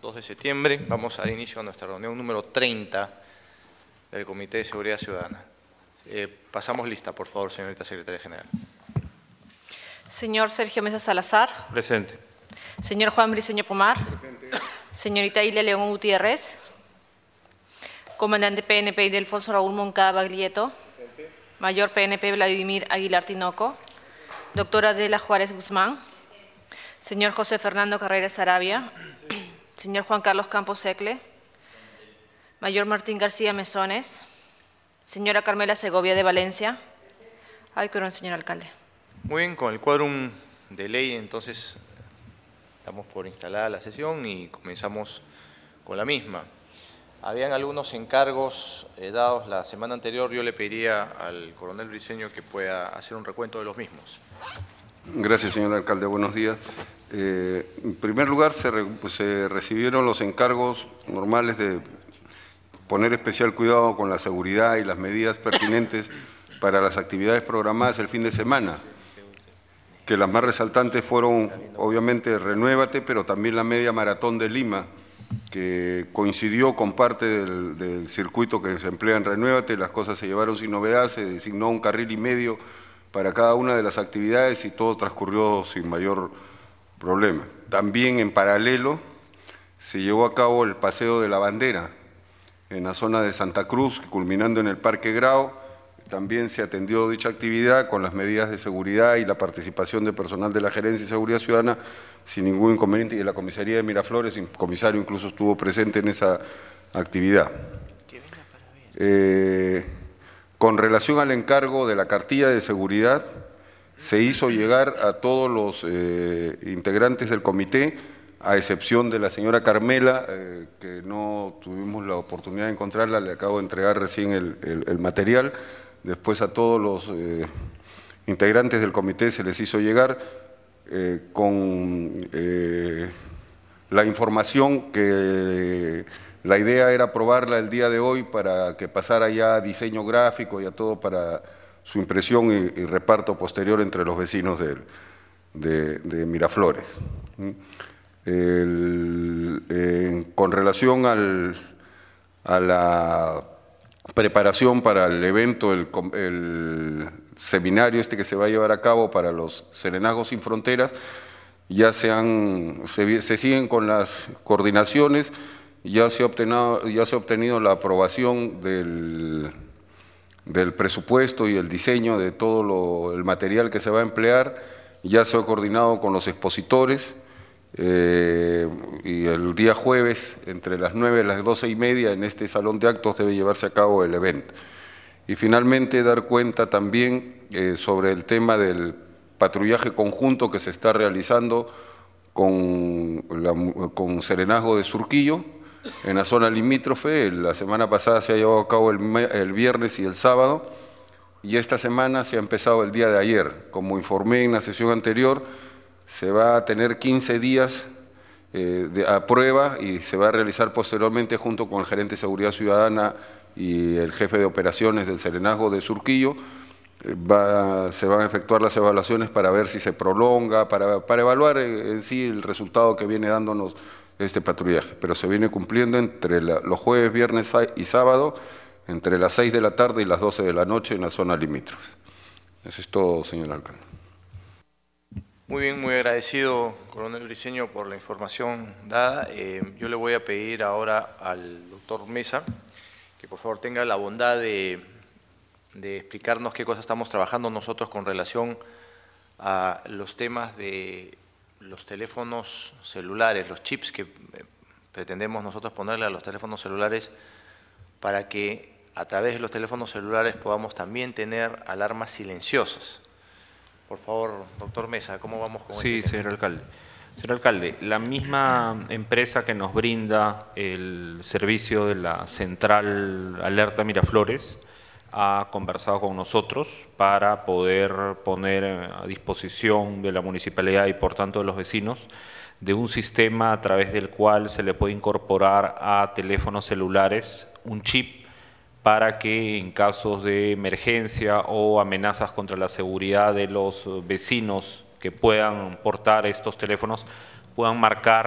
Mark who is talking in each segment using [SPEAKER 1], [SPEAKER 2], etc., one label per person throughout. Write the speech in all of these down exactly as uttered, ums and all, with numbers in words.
[SPEAKER 1] dos de septiembre. Vamos a dar inicio a nuestra reunión número treinta del Comité de Seguridad Ciudadana. Eh, pasamos lista, por favor, señorita Secretaria General.
[SPEAKER 2] Señor Sergio Mesa Salazar.
[SPEAKER 3] Presente.
[SPEAKER 2] Señor Juan Briceño Pomar.
[SPEAKER 4] Presente.
[SPEAKER 2] Señorita Ilia León Gutiérrez. Comandante P N P Ildefonso Raúl Moncada Baglietto.
[SPEAKER 4] Presente.
[SPEAKER 2] Mayor P N P Vladimir Aguilar Tinoco. Doctora Adela Juárez Guzmán. Señor José Fernando Carrera Sarabia. Señor Juan Carlos Campos Secle. Mayor Martín García Mesones. Señora Carmela Segovia de Valencia. Ay, perdón, señor alcalde.
[SPEAKER 1] Muy bien, con el quórum de ley, entonces, damos por instalada la sesión y comenzamos con la misma. Habían algunos encargos eh, dados la semana anterior. Yo le pediría al coronel Briceño que pueda hacer un recuento de los mismos.
[SPEAKER 4] Gracias, señor alcalde. Buenos días. Eh, en primer lugar, se, re, pues, se recibieron los encargos normales de poner especial cuidado con la seguridad y las medidas pertinentes para las actividades programadas el fin de semana, que las más resaltantes fueron, obviamente, Renuévate, pero también la media maratón de Lima, que coincidió con parte del, del circuito que se emplea en Renuévate. Las cosas se llevaron sin novedad, se designó un carril y medio para cada una de las actividades y todo transcurrió sin mayor problema. También en paralelo se llevó a cabo el Paseo de la Bandera en la zona de Santa Cruz, culminando en el Parque Grau. También se atendió dicha actividad con las medidas de seguridad y la participación de personal de la Gerencia de Seguridad Ciudadana sin ningún inconveniente, y de la Comisaría de Miraflores, el comisario incluso estuvo presente en esa actividad. Eh, con relación al encargo de la cartilla de seguridad, se hizo llegar a todos los eh, integrantes del comité, a excepción de la señora Carmela, eh, que no tuvimos la oportunidad de encontrarla, le acabo de entregar recién el, el, el material. Después a todos los eh, integrantes del comité se les hizo llegar eh, con eh, la información que la idea era aprobarla el día de hoy para que pasara ya a diseño gráfico y a todo para su impresión y, y reparto posterior entre los vecinos de, de, de Miraflores. El, eh, con relación al, a la preparación para el evento, el, el seminario este que se va a llevar a cabo para los Serenazgos Sin Fronteras, ya se, han, se, se siguen con las coordinaciones, ya se ha obtenido, ya se ha obtenido la aprobación del, del presupuesto y el diseño de todo lo, el material que se va a emplear, ya se ha coordinado con los expositores. Eh, y el día jueves, entre las nueve y las doce y media, en este salón de actos debe llevarse a cabo el evento. Y finalmente dar cuenta también eh, sobre el tema del patrullaje conjunto que se está realizando con, la, con Serenazgo de Surquillo, en la zona limítrofe. La semana pasada se ha llevado a cabo el, el viernes y el sábado, y esta semana se ha empezado el día de ayer. Como informé en la sesión anterior, se va a tener quince días eh, de, a prueba, y se va a realizar posteriormente junto con el gerente de Seguridad Ciudadana y el jefe de operaciones del Serenazgo de Surquillo. Eh, va, se van a efectuar las evaluaciones para ver si se prolonga, para, para evaluar en, en sí el resultado que viene dándonos este patrullaje. Pero se viene cumpliendo entre la, los jueves, viernes y sábado, entre las seis de la tarde y las doce de la noche en la zona limítrofe. Eso es todo, señor alcalde.
[SPEAKER 1] Muy bien, muy agradecido, coronel Briceño, por la información dada. Eh, yo le voy a pedir ahora al doctor Mesa que por favor tenga la bondad de, de explicarnos qué cosas estamos trabajando nosotros con relación a los temas de los teléfonos celulares, los chips que pretendemos nosotros ponerle a los teléfonos celulares para que a través de los teléfonos celulares podamos también tener alarmas silenciosas. Por favor, doctor Mesa, ¿cómo vamos con eso?
[SPEAKER 3] Sí, señor alcalde. Señor alcalde, la misma empresa que nos brinda el servicio de la Central Alerta Miraflores ha conversado con nosotros para poder poner a disposición de la municipalidad y por tanto de los vecinos de un sistema a través del cual se le puede incorporar a teléfonos celulares un chip para que en casos de emergencia o amenazas contra la seguridad de los vecinos que puedan portar estos teléfonos puedan marcar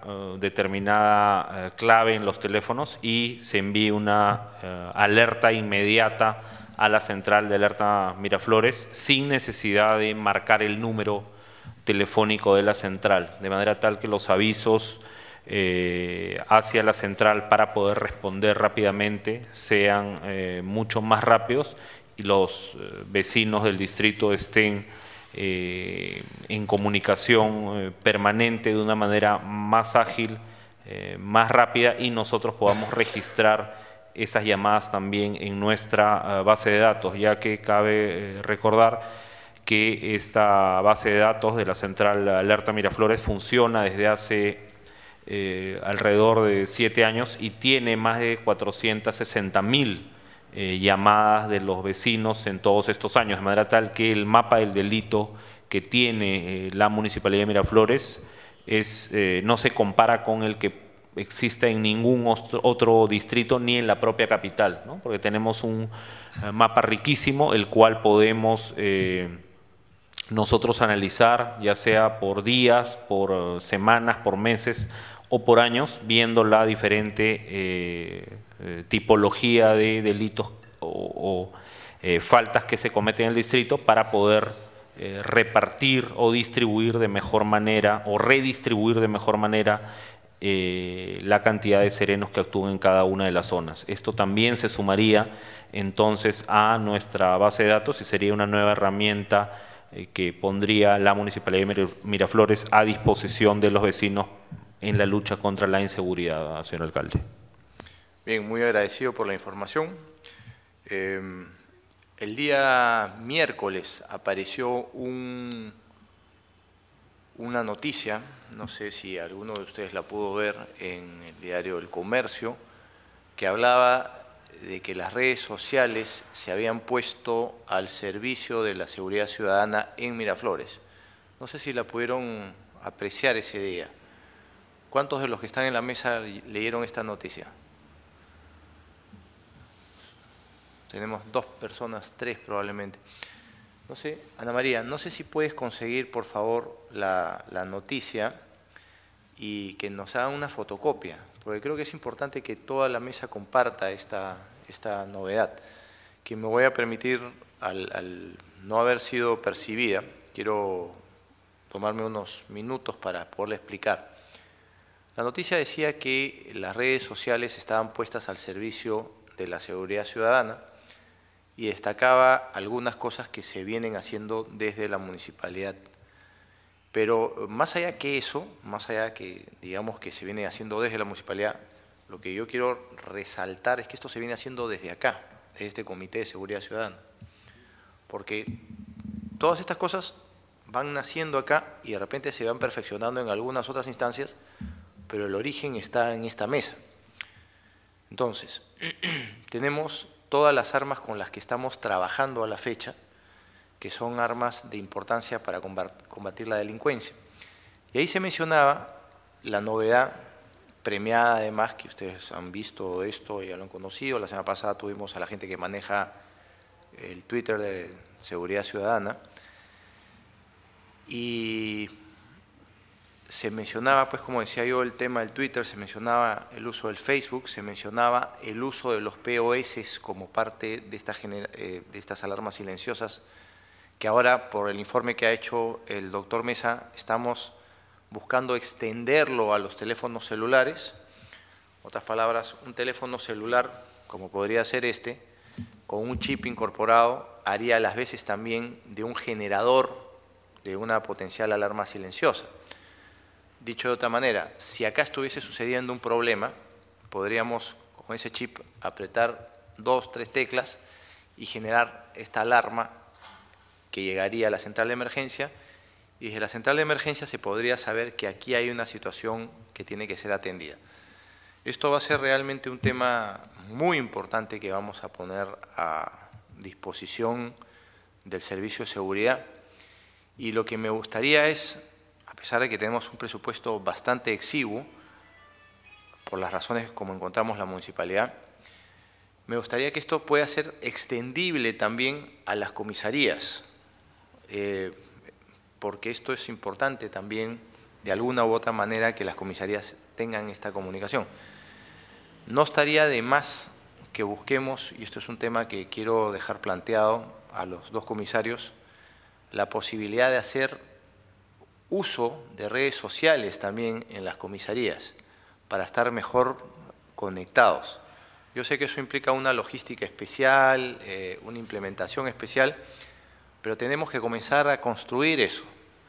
[SPEAKER 3] uh, determinada uh, clave en los teléfonos y se envíe una uh, alerta inmediata a la central de alerta Miraflores sin necesidad de marcar el número telefónico de la central, de manera tal que los avisos eh, hacia la central para poder responder rápidamente sean eh, mucho más rápidos y los eh, vecinos del distrito estén eh, en comunicación eh, permanente de una manera más ágil, eh, más rápida y nosotros podamos registrar esas llamadas también en nuestra uh, base de datos, ya que cabe eh, recordar que esta base de datos de la central Alerta Miraflores funciona desde hace eh, alrededor de siete años y tiene más de cuatrocientas sesenta mil eh, llamadas de los vecinos en todos estos años, de manera tal que el mapa del delito que tiene eh, la Municipalidad de Miraflores es, eh, no se compara con el que existe en ningún otro distrito ni en la propia capital, ¿no? Porque tenemos un uh, mapa riquísimo, el cual podemos eh, nosotros analizar, ya sea por días, por uh, semanas, por meses o por años, viendo la diferente eh, eh, tipología de delitos o, o eh, faltas que se cometen en el distrito para poder eh, repartir o distribuir de mejor manera o redistribuir de mejor manera Eh, la cantidad de serenos que actúan en cada una de las zonas. Esto también se sumaría entonces a nuestra base de datos y sería una nueva herramienta eh, que pondría la Municipalidad de Miraflores a disposición de los vecinos en la lucha contra la inseguridad, señor alcalde.
[SPEAKER 1] Bien, muy agradecido por la información. Eh, el día miércoles apareció un... una noticia, no sé si alguno de ustedes la pudo ver en el diario El Comercio, que hablaba de que las redes sociales se habían puesto al servicio de la seguridad ciudadana en Miraflores. No sé si la pudieron apreciar ese día. ¿Cuántos de los que están en la mesa leyeron esta noticia? Tenemos dos personas, tres probablemente. No sé, Ana María, no sé si puedes conseguir, por favor, la, la noticia y que nos hagan una fotocopia, porque creo que es importante que toda la mesa comparta esta, esta novedad, que me voy a permitir, al, al no haber sido percibida, quiero tomarme unos minutos para poderle explicar. La noticia decía que las redes sociales estaban puestas al servicio de la seguridad ciudadana, y destacaba algunas cosas que se vienen haciendo desde la municipalidad. Pero más allá que eso, más allá que digamos que se viene haciendo desde la municipalidad, lo que yo quiero resaltar es que esto se viene haciendo desde acá, desde este Comité de Seguridad Ciudadana. Porque todas estas cosas van naciendo acá y de repente se van perfeccionando en algunas otras instancias, pero el origen está en esta mesa. Entonces, tenemos todas las armas con las que estamos trabajando a la fecha, que son armas de importancia para combatir la delincuencia. Y ahí se mencionaba la novedad premiada, además, que ustedes han visto esto, ya lo han conocido. La semana pasada tuvimos a la gente que maneja el Twitter de Seguridad Ciudadana, y se mencionaba, pues como decía yo, el tema del Twitter, se mencionaba el uso del Facebook, se mencionaba el uso de los P O S como parte de, esta eh, de estas alarmas silenciosas, que ahora, por el informe que ha hecho el doctor Mesa, estamos buscando extenderlo a los teléfonos celulares. En otras palabras, un teléfono celular, como podría ser este, con un chip incorporado, haría a las veces también de un generador de una potencial alarma silenciosa. Dicho de otra manera, si acá estuviese sucediendo un problema, podríamos con ese chip apretar dos, tres teclas y generar esta alarma que llegaría a la central de emergencia, y desde la central de emergencia se podría saber que aquí hay una situación que tiene que ser atendida. Esto va a ser realmente un tema muy importante que vamos a poner a disposición del Servicio de Seguridad, y lo que me gustaría es, a pesar de que tenemos un presupuesto bastante exiguo, por las razones como encontramos la municipalidad, me gustaría que esto pueda ser extendible también a las comisarías, eh, porque esto es importante también, de alguna u otra manera, que las comisarías tengan esta comunicación. No estaría de más que busquemos, y esto es un tema que quiero dejar planteado a los dos comisarios, la posibilidad de hacer uso de redes sociales también en las comisarías para estar mejor conectados. Yo sé que eso implica una logística especial, eh, una implementación especial, pero tenemos que comenzar a construir eso.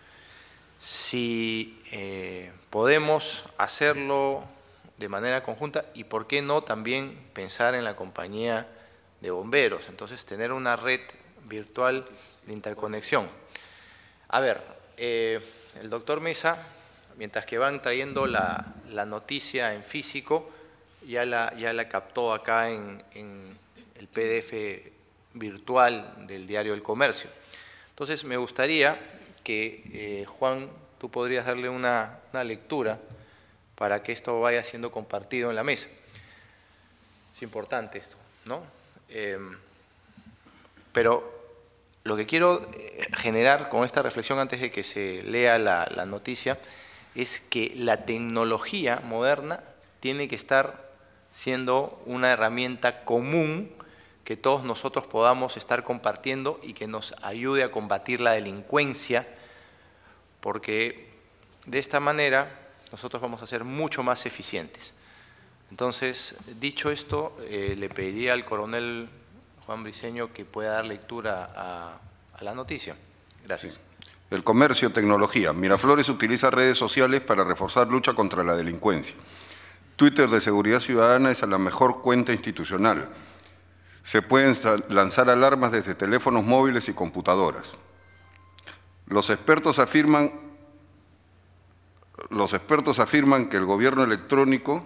[SPEAKER 1] Si eh, podemos hacerlo de manera conjunta y por qué no también pensar en la compañía de bomberos, entonces tener una red virtual de interconexión. A ver, eh, el doctor Mesa, mientras que van trayendo la, la noticia en físico, ya la, ya la captó acá en, en el P D F virtual del Diario El Comercio. Entonces me gustaría que, eh, Juan, tú podrías darle una, una lectura para que esto vaya siendo compartido en la mesa. Es importante esto, ¿no? Eh, pero lo que quiero generar con esta reflexión antes de que se lea la, la noticia es que la tecnología moderna tiene que estar siendo una herramienta común que todos nosotros podamos estar compartiendo y que nos ayude a combatir la delincuencia, porque de esta manera nosotros vamos a ser mucho más eficientes. Entonces, dicho esto, eh, le pediría al coronel Juan Briceño que pueda dar lectura a, a la noticia. Gracias.
[SPEAKER 4] Sí. El comercio, tecnología. Miraflores utiliza redes sociales para reforzar lucha contra la delincuencia. Twitter de Seguridad Ciudadana es la mejor cuenta institucional. Se pueden lanzar alarmas desde teléfonos móviles y computadoras. Los expertos afirman, los expertos afirman que el gobierno electrónico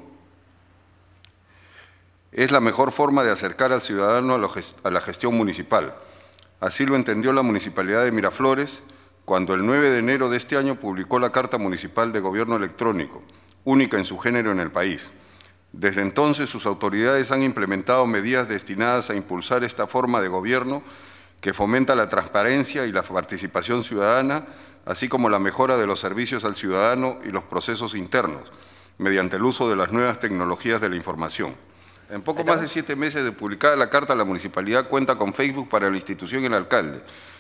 [SPEAKER 4] es la mejor forma de acercar al ciudadano a la gestión municipal. Así lo entendió la Municipalidad de Miraflores cuando el nueve de enero de este año publicó la Carta Municipal de Gobierno Electrónico, única en su género en el país. Desde entonces, sus autoridades han implementado medidas destinadas a impulsar esta forma de gobierno que fomenta la transparencia y la participación ciudadana, así como la mejora de los servicios al ciudadano y los procesos internos, mediante el uso de las nuevas tecnologías de la información. En poco más de siete meses de publicada la carta, la Municipalidad cuenta con Facebook para la institución y el alcalde,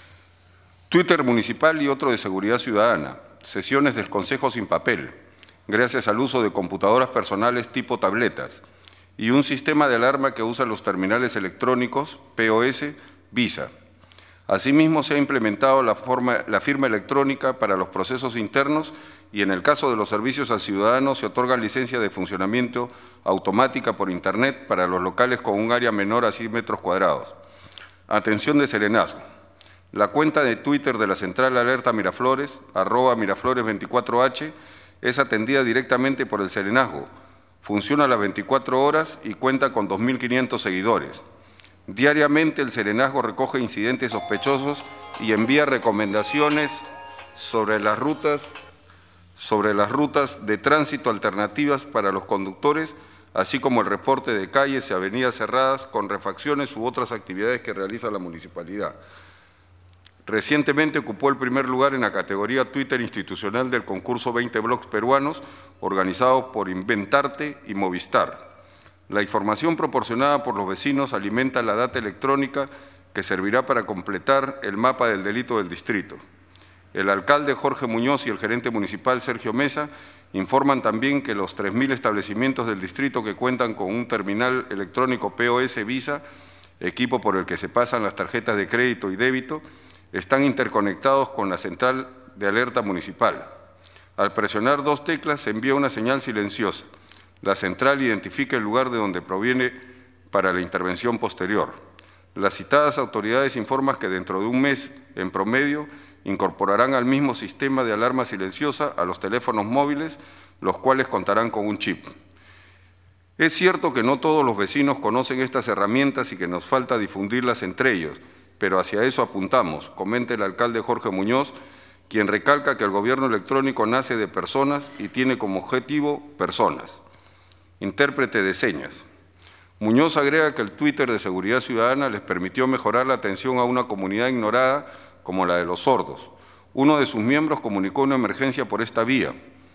[SPEAKER 4] Twitter municipal y otro de Seguridad Ciudadana, sesiones del Consejo sin papel, gracias al uso de computadoras personales tipo tabletas, y un sistema de alarma que usa los terminales electrónicos P O S Visa. Asimismo, se ha implementado la, forma, la firma electrónica para los procesos internos y en el caso de los servicios al ciudadano se otorgan licencias de funcionamiento automática por Internet para los locales con un área menor a cien metros cuadrados. Atención de serenazgo. La cuenta de Twitter de la Central Alerta Miraflores, arroba Miraflores veinticuatro H, es atendida directamente por el serenazgo. Funciona a las veinticuatro horas y cuenta con dos mil quinientos seguidores. Diariamente el serenazgo recoge incidentes sospechosos y envía recomendaciones sobre las rutas, sobre las rutas de tránsito alternativas para los conductores, así como el reporte de calles y avenidas cerradas con refacciones u otras actividades que realiza la municipalidad. Recientemente ocupó el primer lugar en la categoría Twitter institucional del concurso veinte blogs peruanos, organizado por Inventarte y Movistar. La información proporcionada por los vecinos alimenta la data electrónica que servirá para completar el mapa del delito del distrito. El alcalde Jorge Muñoz y el gerente municipal Sergio Mesa informan también que los tres mil establecimientos del distrito que cuentan con un terminal electrónico P O S Visa, equipo por el que se pasan las tarjetas de crédito y débito, están interconectados con la central de alerta municipal. Al presionar dos teclas se envía una señal silenciosa. La central identifica el lugar de donde proviene para la intervención posterior. Las citadas autoridades informan que dentro de un mes, en promedio, incorporarán al mismo sistema de alarma silenciosa a los teléfonos móviles, los cuales contarán con un chip. Es cierto que no todos los vecinos conocen estas herramientas y que nos falta difundirlas entre ellos, pero hacia eso apuntamos, comenta el alcalde Jorge Muñoz, quien recalca que el gobierno electrónico nace de personas y tiene como objetivo personas. Intérprete de señas. Muñoz agrega que el Twitter de Seguridad Ciudadana les permitió mejorar la atención a una comunidad ignorada como la de los sordos. Uno de sus miembros comunicó una emergencia por esta vía.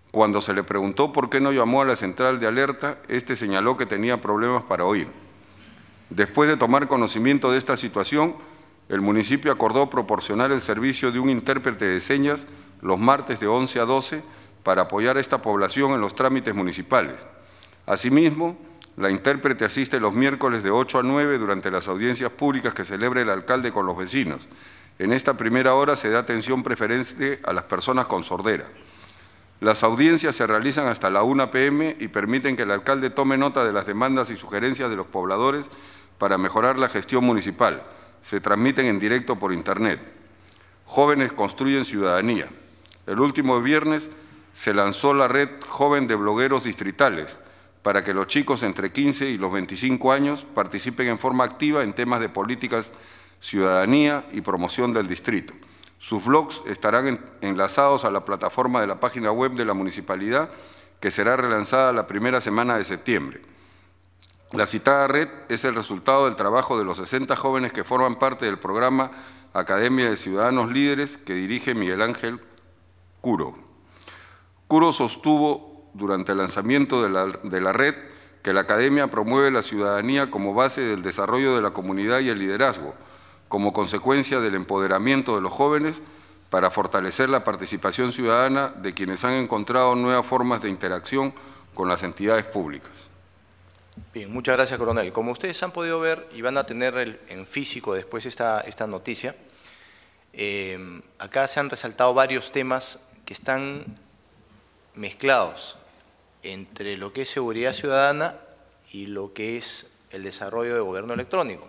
[SPEAKER 4] Cuando se le preguntó por qué no llamó a la central de alerta, este señaló que tenía problemas para oír. Después de tomar conocimiento de esta situación, el municipio acordó proporcionar el servicio de un intérprete de señas los martes de once a doce para apoyar a esta población en los trámites municipales. Asimismo, la intérprete asiste los miércoles de ocho a nueve durante las audiencias públicas que celebra el alcalde con los vecinos. En esta primera hora se da atención preferente a las personas con sordera. Las audiencias se realizan hasta la una pe eme y permiten que el alcalde tome nota de las demandas y sugerencias de los pobladores para mejorar la gestión municipal. Se transmiten en directo por Internet. Jóvenes construyen ciudadanía. El último viernes se lanzó la red joven de blogueros distritales para que los chicos entre quince y los veinticinco años participen en forma activa en temas de políticas, ciudadanía y promoción del distrito. Sus blogs estarán en, enlazados a la plataforma de la página web de la municipalidad, que será relanzada la primera semana de septiembre. La citada red es el resultado del trabajo de los sesenta jóvenes que forman parte del programa Academia de Ciudadanos Líderes que dirige Miguel Ángel Curo. Curo sostuvo durante el lanzamiento de la, de la red que la Academia promueve la ciudadanía como base del desarrollo de la comunidad y el liderazgo, como consecuencia del empoderamiento de los jóvenes para fortalecer la participación ciudadana de quienes han encontrado nuevas formas de interacción con las entidades públicas.
[SPEAKER 1] Bien, muchas gracias, coronel. Como ustedes han podido ver y van a tener el, en físico después esta, esta noticia, eh, acá se han resaltado varios temas que están mezclados entre lo que es seguridad ciudadana y lo que es el desarrollo de gobierno electrónico.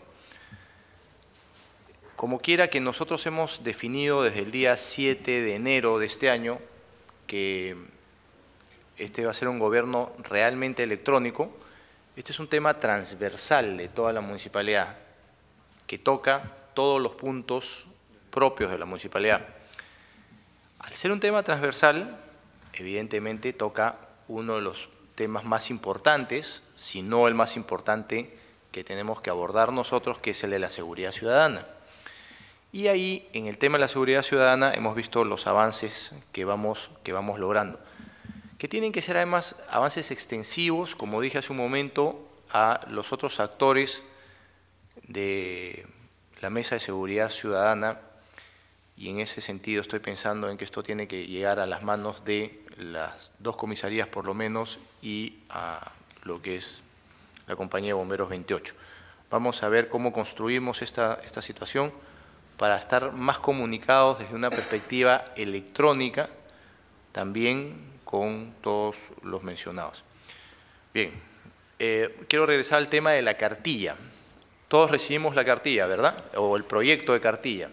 [SPEAKER 1] Como quiera que nosotros hemos definido desde el día siete de enero de este año que este va a ser un gobierno realmente electrónico, este es un tema transversal de toda la municipalidad, que toca todos los puntos propios de la municipalidad. Al ser un tema transversal, evidentemente toca uno de los temas más importantes, si no el más importante que tenemos que abordar nosotros, que es el de la seguridad ciudadana. Y ahí, en el tema de la seguridad ciudadana, hemos visto los avances que vamos, que vamos logrando, que tienen que ser además avances extensivos, como dije hace un momento, a los otros actores de la Mesa de Seguridad Ciudadana, y en ese sentido estoy pensando en que esto tiene que llegar a las manos de las dos comisarías por lo menos y a lo que es la compañía de bomberos veintiocho. Vamos a ver cómo construimos esta, esta situación para estar más comunicados desde una perspectiva electrónica, también con todos los mencionados. Bien, eh, quiero regresar al tema de la cartilla. Todos recibimos la cartilla, ¿verdad? O el proyecto de cartilla.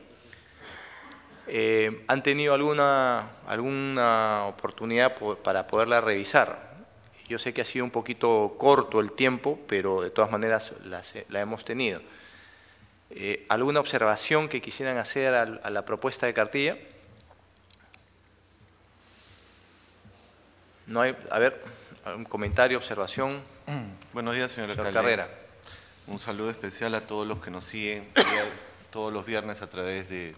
[SPEAKER 1] Eh, ¿Han tenido alguna, alguna oportunidad para poderla revisar? Yo sé que ha sido un poquito corto el tiempo, pero de todas maneras la, la hemos tenido. Eh, ¿Alguna observación que quisieran hacer a, a la propuesta de cartilla? No hay, a ver, un comentario, observación.
[SPEAKER 5] Buenos días, señor alcalde.
[SPEAKER 1] Carrera.
[SPEAKER 5] Un saludo especial a todos los que nos siguen todos los viernes a través de,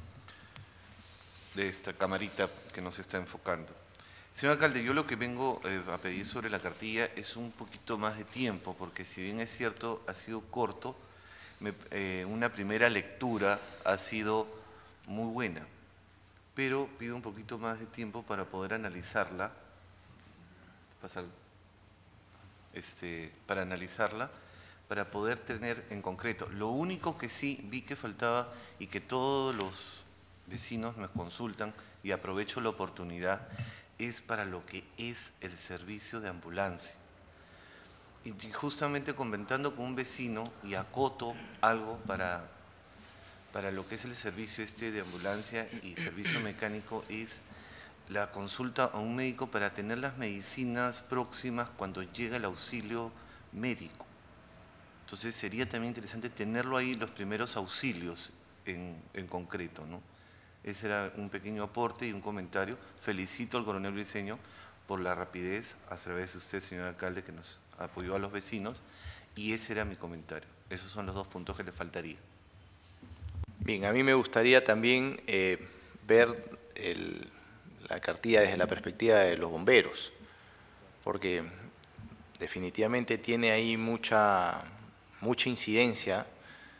[SPEAKER 5] de esta camarita que nos está enfocando. Señor alcalde, yo lo que vengo eh, a pedir sobre la cartilla es un poquito más de tiempo, porque si bien es cierto, ha sido corto, me, eh, una primera lectura ha sido muy buena, pero pido un poquito más de tiempo para poder analizarla, pasar, este, para analizarla, para poder tener en concreto. Lo único que sí vi que faltaba y que todos los vecinos me consultan, y aprovecho la oportunidad, es para lo que es el servicio de ambulancia. Y justamente comentando con un vecino y acoto algo para, para lo que es el servicio este de ambulancia y servicio mecánico, es la consulta a un médico para tener las medicinas próximas cuando llega el auxilio médico. Entonces sería también interesante tenerlo ahí, los primeros auxilios en, en concreto, ¿no? Ese era un pequeño aporte y un comentario. Felicito al coronel Briceño por la rapidez a través de usted, señor alcalde, que nos apoyó a los vecinos, y ese era mi comentario. Esos son los dos puntos que le faltaría.
[SPEAKER 1] Bien, a mí me gustaría también eh, ver el, la cartilla desde la perspectiva de los bomberos, porque definitivamente tiene ahí mucha, mucha incidencia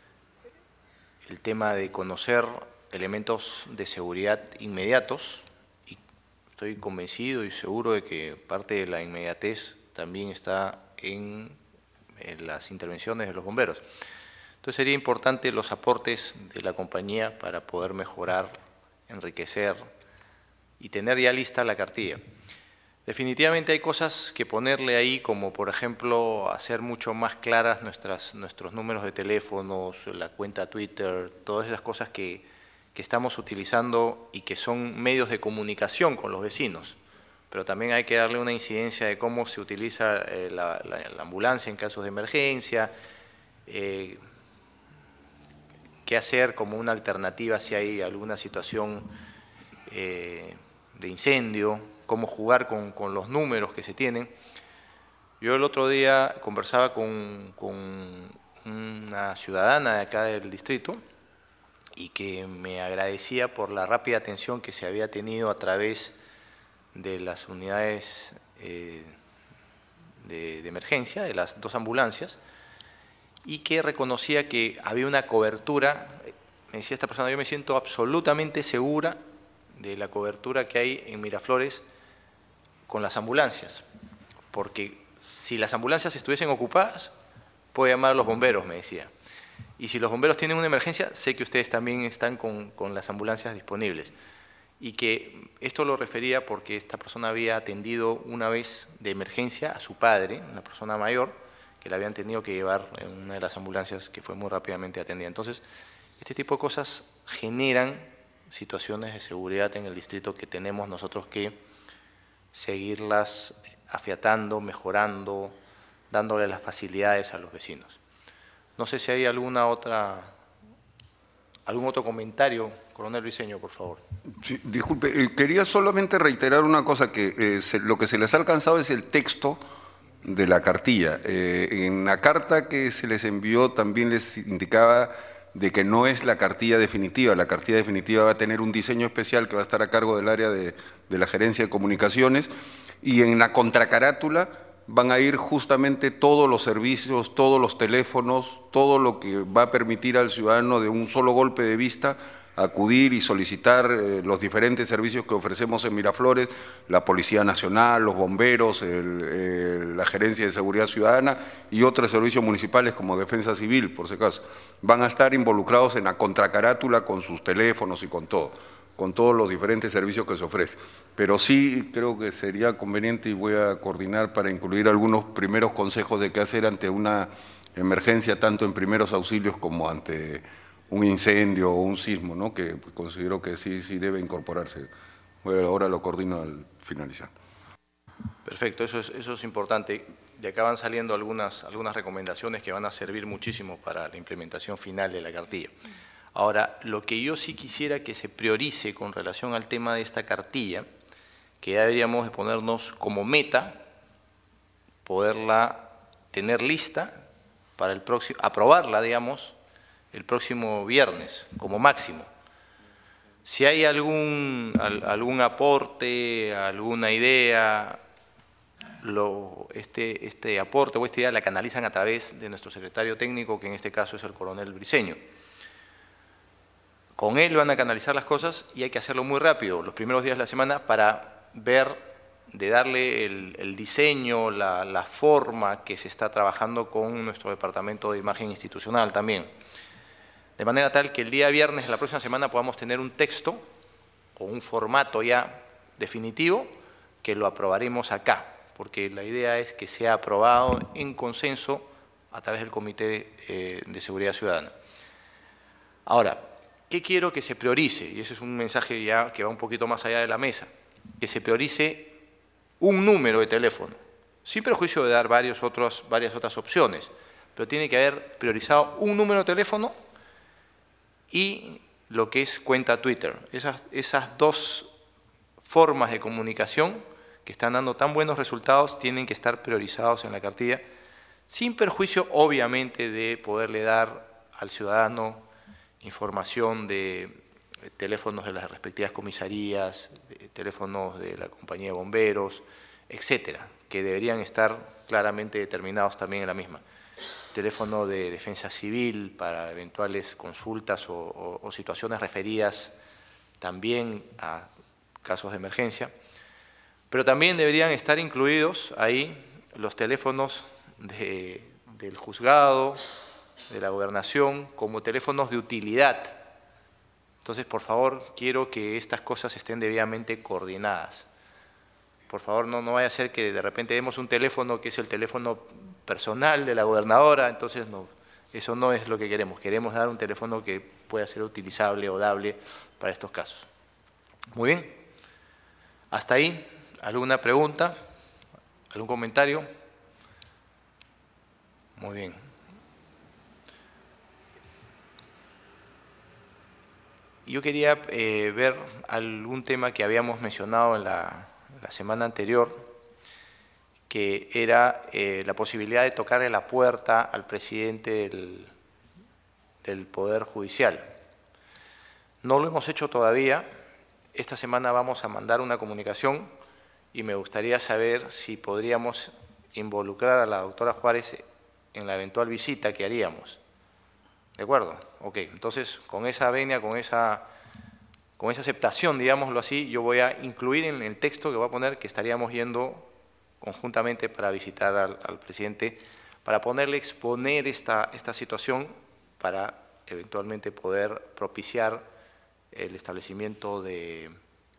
[SPEAKER 1] el tema de conocer elementos de seguridad inmediatos, y estoy convencido y seguro de que parte de la inmediatez también está en, en las intervenciones de los bomberos. Entonces sería importante los aportes de la compañía para poder mejorar, enriquecer y tener ya lista la cartilla. Definitivamente hay cosas que ponerle ahí, como por ejemplo hacer mucho más claras nuestras, nuestros números de teléfonos, la cuenta Twitter, todas esas cosas que, que estamos utilizando y que son medios de comunicación con los vecinos. Pero también hay que darle una incidencia de cómo se utiliza eh, la, la, la ambulancia en casos de emergencia, eh, qué hacer como una alternativa si hay alguna situación eh, de incendio, cómo jugar con, con los números que se tienen. Yo el otro día conversaba con, con una ciudadana de acá del distrito y que me agradecía por la rápida atención que se había tenido a través de las unidades eh, de, de emergencia, de las dos ambulancias, y que reconocía que había una cobertura. Me decía esta persona, yo me siento absolutamente segura de la cobertura que hay en Miraflores con las ambulancias, porque si las ambulancias estuviesen ocupadas, puedo llamar a los bomberos, me decía. Y si los bomberos tienen una emergencia, sé que ustedes también están con, con las ambulancias disponibles. Y que esto lo refería porque esta persona había atendido una vez de emergencia a su padre, una persona mayor, que la habían tenido que llevar en una de las ambulancias que fue muy rápidamente atendida. Entonces, este tipo de cosas generan situaciones de seguridad en el distrito que tenemos nosotros que seguirlas afiatando, mejorando, dándole las facilidades a los vecinos. No sé si hay alguna otra, algún otro comentario, coronel Briceño, por favor.
[SPEAKER 4] Sí, disculpe, eh, quería solamente reiterar una cosa, que eh, se, lo que se les ha alcanzado es el texto de la cartilla. Eh, en la carta que se les envió también les indicaba de que no es la cartilla definitiva. La cartilla definitiva va a tener un diseño especial que va a estar a cargo del área de, de la Gerencia de Comunicaciones, y en la contracarátula van a ir justamente todos los servicios, todos los teléfonos, todo lo que va a permitir al ciudadano de un solo golpe de vista acudir y solicitar eh, los diferentes servicios que ofrecemos en Miraflores, la Policía Nacional, los bomberos, el, eh, la Gerencia de Seguridad Ciudadana y otros servicios municipales como Defensa Civil, por si acaso. Van a estar involucrados en la contracarátula con sus teléfonos y con todo, con todos los diferentes servicios que se ofrecen. Pero sí creo que sería conveniente, y voy a coordinar para incluir algunos primeros consejos de qué hacer ante una emergencia, tanto en primeros auxilios como ante un incendio o un sismo, ¿no? Que considero que sí, sí debe incorporarse. Bueno, ahora lo coordino al finalizar.
[SPEAKER 1] Perfecto, eso es, eso es importante. De acá van saliendo algunas, algunas recomendaciones que van a servir muchísimo para la implementación final de la cartilla. Ahora, lo que yo sí quisiera que se priorice con relación al tema de esta cartilla, que ya deberíamos de ponernos como meta, poderla tener lista para el próximo, aprobarla, digamos, el próximo viernes, como máximo. Si hay algún, al, algún aporte, alguna idea, lo, este, este aporte o esta idea la canalizan a través de nuestro secretario técnico, que en este caso es el coronel Briceño. Con él van a canalizar las cosas y hay que hacerlo muy rápido, los primeros días de la semana, para ver, de darle el, el diseño, la, la forma que se está trabajando con nuestro departamento de imagen institucional también. De manera tal que el día viernes de la próxima semana podamos tener un texto o un formato ya definitivo que lo aprobaremos acá, porque la idea es que sea aprobado en consenso a través del Comité de, eh, de Seguridad Ciudadana. Ahora, ¿qué quiero que se priorice? Y ese es un mensaje ya que va un poquito más allá de la mesa. Que se priorice un número de teléfono, sin perjuicio de dar varios otros, varias otras opciones, pero tiene que haber priorizado un número de teléfono y lo que es cuenta Twitter. Esas, esas dos formas de comunicación que están dando tan buenos resultados tienen que estar priorizados en la cartilla, sin perjuicio, obviamente, de poderle dar al ciudadano información de teléfonos de las respectivas comisarías, teléfonos de la compañía de bomberos, etcétera, que deberían estar claramente determinados también en la misma. Teléfono de defensa civil para eventuales consultas o, o, o situaciones referidas también a casos de emergencia, pero también deberían estar incluidos ahí los teléfonos de, del juzgado, de la gobernación, como teléfonos de utilidad. Entonces, por favor, quiero que estas cosas estén debidamente coordinadas. Por favor, no, no vaya a ser que de repente demos un teléfono que es el teléfono personal de la gobernadora, entonces no, eso no es lo que queremos. Queremos dar un teléfono que pueda ser utilizable o dable para estos casos. Muy bien. Hasta ahí, ¿alguna pregunta? ¿Algún comentario? Muy bien. Yo quería eh, ver algún tema que habíamos mencionado en la, la semana anterior, que era eh, la posibilidad de tocarle la puerta al presidente del, del Poder Judicial. No lo hemos hecho todavía. Esta semana vamos a mandar una comunicación y me gustaría saber si podríamos involucrar a la doctora Juárez en la eventual visita que haríamos. ¿De acuerdo? Ok, entonces con esa venia, con esa, con esa aceptación, digámoslo así, yo voy a incluir en el texto que voy a poner que estaríamos yendo conjuntamente para visitar al, al presidente, para ponerle, exponer esta, esta situación para eventualmente poder propiciar el establecimiento de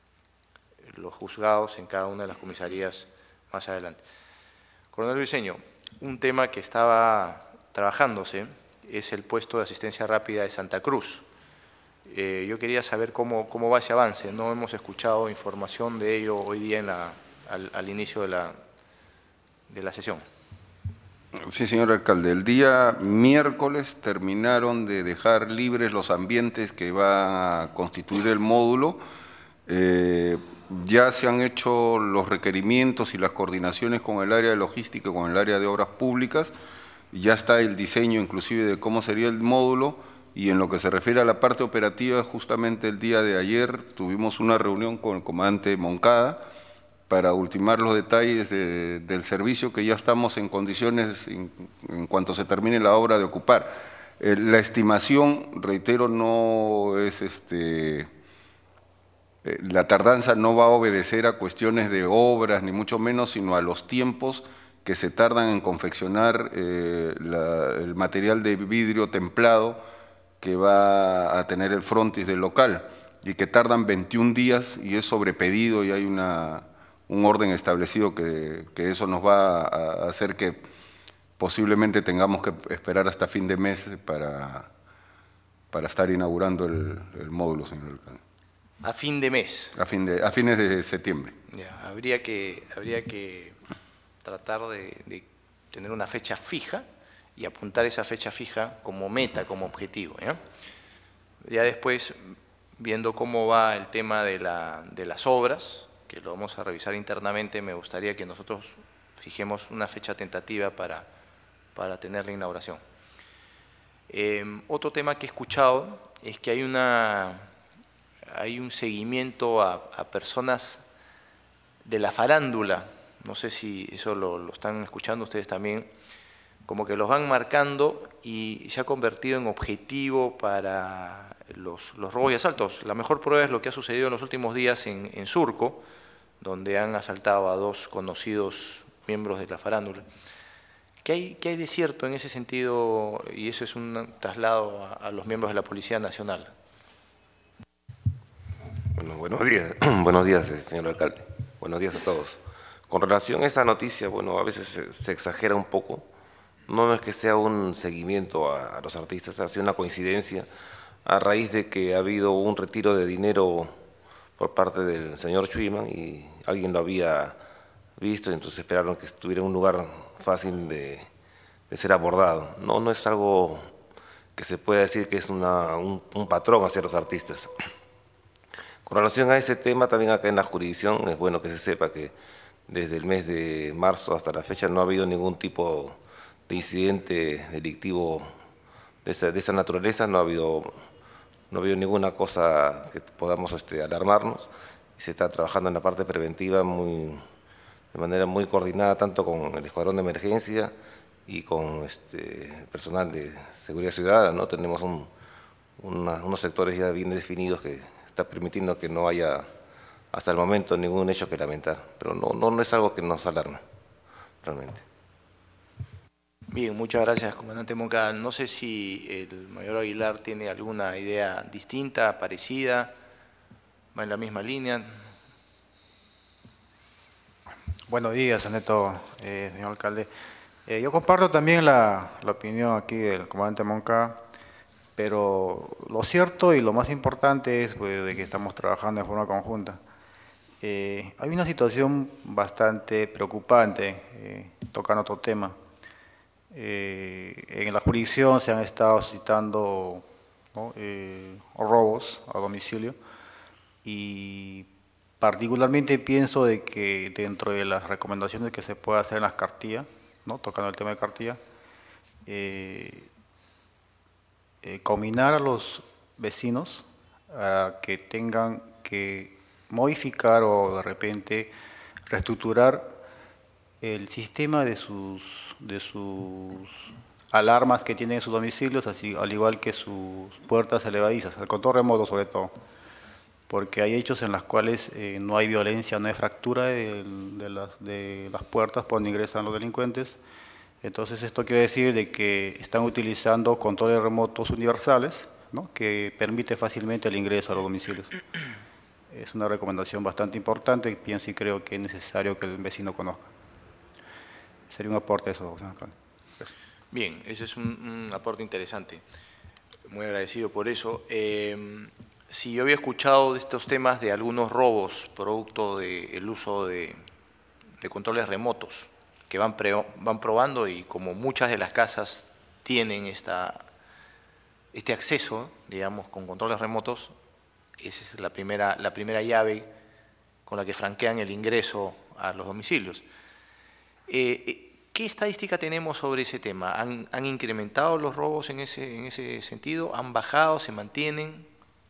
[SPEAKER 1] los juzgados en cada una de las comisarías más adelante. Coronel Briceño, un tema que estaba trabajándose es el puesto de asistencia rápida de Santa Cruz. Eh, yo quería saber cómo, cómo va ese avance. No hemos escuchado información de ello hoy día en la, al, al inicio de la, de la sesión.
[SPEAKER 4] Sí, señor alcalde. El día miércoles terminaron de dejar libres los ambientes que va a constituir el módulo. Eh, ya se han hecho los requerimientos y las coordinaciones con el área de logística y con el área de obras públicas. Ya está el diseño inclusive de cómo sería el módulo, y en lo que se refiere a la parte operativa, justamente el día de ayer tuvimos una reunión con el comandante Moncada para ultimar los detalles de, del servicio que ya estamos en condiciones, en, en cuanto se termine la obra, de ocupar. Eh, la estimación, reitero, no es este… Eh, la tardanza no va a obedecer a cuestiones de obras, ni mucho menos, sino a los tiempos que se tardan en confeccionar eh, la, el material de vidrio templado que va a tener el frontis del local, y que tardan veintiún días, y es sobre pedido, y hay una, un orden establecido que, que eso nos va a hacer que posiblemente tengamos que esperar hasta fin de mes para, para estar inaugurando el, el módulo, señor alcalde.
[SPEAKER 1] A fin de mes.
[SPEAKER 4] A, fin de, a fines de septiembre.
[SPEAKER 1] Ya, habría que, habría que tratar de, de tener una fecha fija y apuntar esa fecha fija como meta, como objetivo. ¿ya? Ya después, viendo cómo va el tema de, la, de las obras, que lo vamos a revisar internamente, me gustaría que nosotros fijemos una fecha tentativa para, para tener la inauguración. Eh, otro tema que he escuchado es que hay, una, hay un seguimiento a, a personas de la farándula. No sé si eso lo, lo están escuchando ustedes también, como que los van marcando y se ha convertido en objetivo para los, los robos y asaltos. La mejor prueba es lo que ha sucedido en los últimos días en, en Surco, donde han asaltado a dos conocidos miembros de la farándula. ¿Qué hay, qué hay de cierto en ese sentido? Y eso es un traslado a, a los miembros de la Policía Nacional.
[SPEAKER 6] Bueno, buenos días, buenos días, señor alcalde. Buenos días a todos. Con relación a esa noticia, bueno, a veces se, se exagera un poco. No es que sea un seguimiento a, a los artistas, ha sido una coincidencia a raíz de que ha habido un retiro de dinero por parte del señor Schuiman y alguien lo había visto, y entonces esperaron que estuviera en un lugar fácil de, de ser abordado. No, no es algo que se pueda decir que es una, un, un patrón hacia los artistas. Con relación a ese tema, también acá en la jurisdicción es bueno que se sepa que desde el mes de marzo hasta la fecha no ha habido ningún tipo de incidente delictivo de esa, de esa naturaleza, no ha habido no veo ninguna cosa que podamos este, alarmarnos. Se está trabajando en la parte preventiva muy, de manera muy coordinada, tanto con el Escuadrón de Emergencia y con este, el personal de Seguridad Ciudadana, ¿no? Tenemos un, una, unos sectores ya bien definidos que está permitiendo que no haya, hasta el momento, ningún hecho que lamentar. Pero no, no, no es algo que nos alarme, realmente.
[SPEAKER 1] Bien, muchas gracias, comandante Moncada. No sé si el mayor Aguilar tiene alguna idea distinta, parecida, va en la misma línea.
[SPEAKER 7] Buenos días, Aneto, eh, señor alcalde. Eh, yo comparto también la, la opinión aquí del comandante Moncada, pero lo cierto y lo más importante es pues, de que estamos trabajando de forma conjunta. Eh, hay una situación bastante preocupante, eh, tocando otro tema. Eh, en la jurisdicción se han estado suscitando, ¿no? eh, robos a domicilio y particularmente pienso de que dentro de las recomendaciones que se puede hacer en las cartillas, ¿no? Tocando el tema de cartilla, eh, eh, combinar a los vecinos a que tengan que modificar o de repente reestructurar el sistema de sus, de sus alarmas que tienen en sus domicilios, así, al igual que sus puertas elevadizas, el control remoto sobre todo, porque hay hechos en los cuales eh, no hay violencia, no hay fractura de, de, las, de las puertas por donde ingresan los delincuentes. Entonces esto quiere decir de que están utilizando controles remotos universales, ¿no? Que permite fácilmente el ingreso a los domicilios. Es una recomendación bastante importante, pienso y creo que es necesario que el vecino conozca. Sería un aporte eso, señor alcalde.
[SPEAKER 1] Bien, ese es un, un aporte interesante. Muy agradecido por eso. Eh, si yo había escuchado de estos temas de algunos robos producto del uso de, de controles remotos que van, pre, van probando y como muchas de las casas tienen esta, este acceso, digamos, con controles remotos, esa es la primera, la primera llave con la que franquean el ingreso a los domicilios. Eh, ¿Qué estadística tenemos sobre ese tema? ¿Han, han incrementado los robos en ese, en ese sentido? ¿Han bajado? ¿Se mantienen?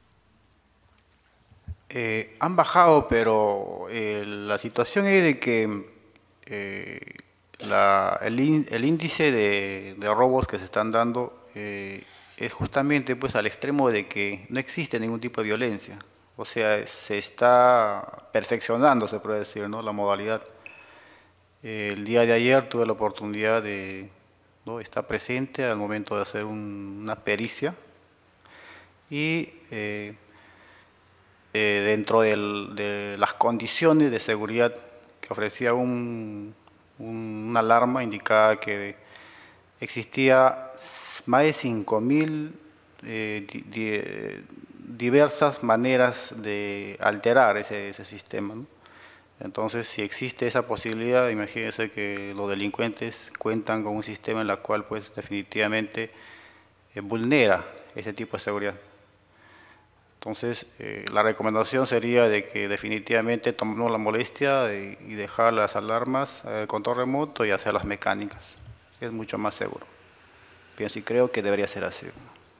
[SPEAKER 7] Eh, han bajado, pero eh, la situación es de que eh, la, el, in, el índice de, de robos que se están dando eh, es justamente pues, al extremo de que no existe ningún tipo de violencia. O sea, se está perfeccionando, se puede decir, ¿no? La modalidad. El día de ayer tuve la oportunidad de, ¿no? estar presente al momento de hacer un, una pericia y eh, eh, dentro del, de las condiciones de seguridad que ofrecía un, un, una alarma indicaba que existía más de cinco mil eh, di, di, diversas maneras de alterar ese, ese sistema, ¿no? Entonces, si existe esa posibilidad, imagínense que los delincuentes cuentan con un sistema en el cual, pues, definitivamente eh, vulnera ese tipo de seguridad. Entonces, eh, la recomendación sería de que definitivamente tomemos la molestia de, y dejar las alarmas, el eh, control remoto y hacer las mecánicas. Es mucho más seguro. Pienso y creo que debería ser así.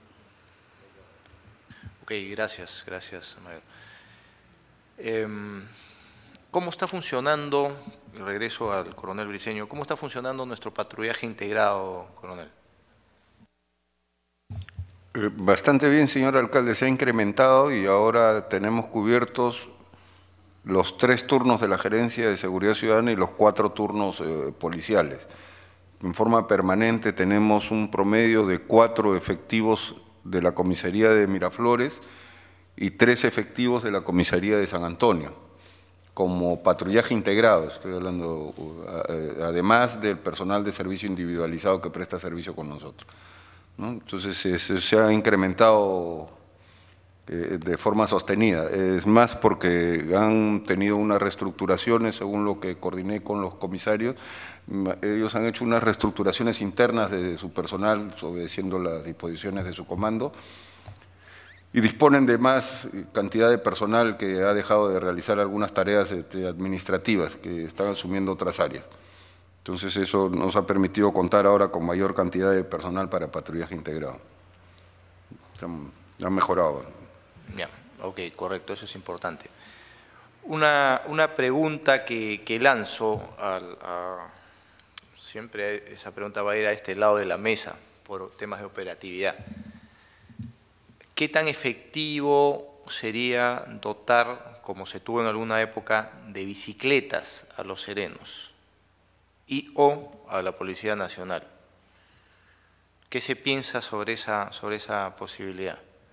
[SPEAKER 1] Ok, gracias, gracias, Mayor. Eh, ¿Cómo está funcionando, regreso al coronel Briceño, cómo está funcionando nuestro patrullaje integrado, coronel?
[SPEAKER 4] Bastante bien, señor alcalde, se ha incrementado y ahora tenemos cubiertos los tres turnos de la Gerencia de Seguridad Ciudadana y los cuatro turnos eh, policiales. En forma permanente tenemos un promedio de cuatro efectivos de la comisaría de Miraflores y tres efectivos de la comisaría de San Antonio, como patrullaje integrado, estoy hablando, además del personal de servicio individualizado que presta servicio con nosotros, ¿no? Entonces se, se ha incrementado eh, de forma sostenida, es más porque han tenido unas reestructuraciones, según lo que coordiné con los comisarios, ellos han hecho unas reestructuraciones internas de su personal, obedeciendo las disposiciones de su comando, y disponen de más cantidad de personal que ha dejado de realizar algunas tareas este, administrativas que están asumiendo otras áreas. Entonces eso nos ha permitido contar ahora con mayor cantidad de personal para patrullaje integrado. Ha mejorado.
[SPEAKER 1] Ya, ok, correcto, eso es importante. Una, una pregunta que, que lanzo, al, a, siempre esa pregunta va a ir a este lado de la mesa, por temas de operatividad. ¿Qué tan efectivo sería dotar, como se tuvo en alguna época, de bicicletas a los serenos y o a la Policía Nacional? ¿Qué se piensa sobre esa, sobre esa posibilidad?